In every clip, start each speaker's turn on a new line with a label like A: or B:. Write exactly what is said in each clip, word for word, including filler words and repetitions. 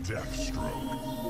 A: Deathstroke.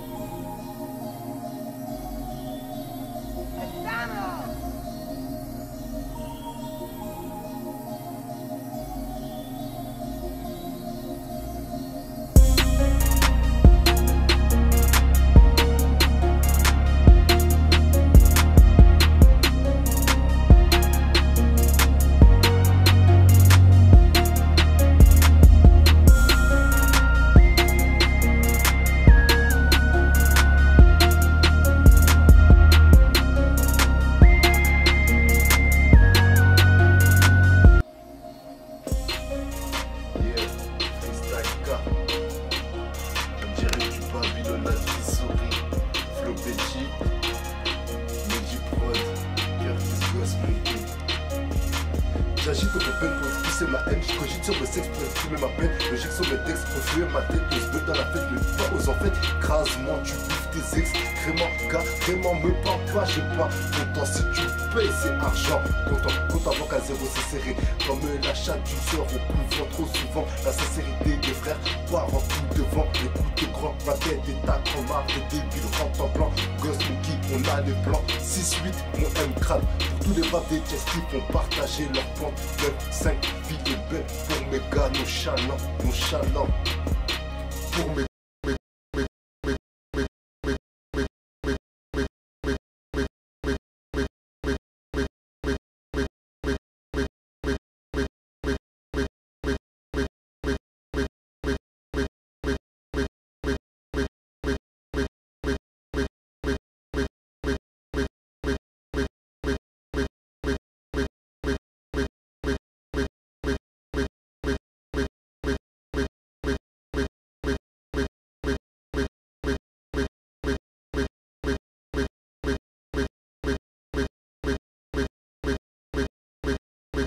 B: J'agite comme une peine pour expousser ma haine. Je cogite sur le sexe pour exprimer ma peine. Logique sur mes textes pour fuir ma tête. On se veut dans la fête, mais pas aux en fait. Crase-moi, tu bouffes tes excréments. Carrément, me parle pas, j'ai pas content. Si tu payes, c'est argent. Content, compte avant qu'à zéro c'est serré. Comme la chatte d'une sœur au couvent. Trop souvent, la sincérité des frères part en tout devant. Les coups de grand, ma tête est à grand marre. Les débiles rentrent en blanc. Gosse monkey, on a les plans. six huit, mon M crâne. Pour tous les bas des chests qui font partager leur plan. neuf, cinq, vie de belle pour mes gars, nos chalants, nos chalants. Pour mes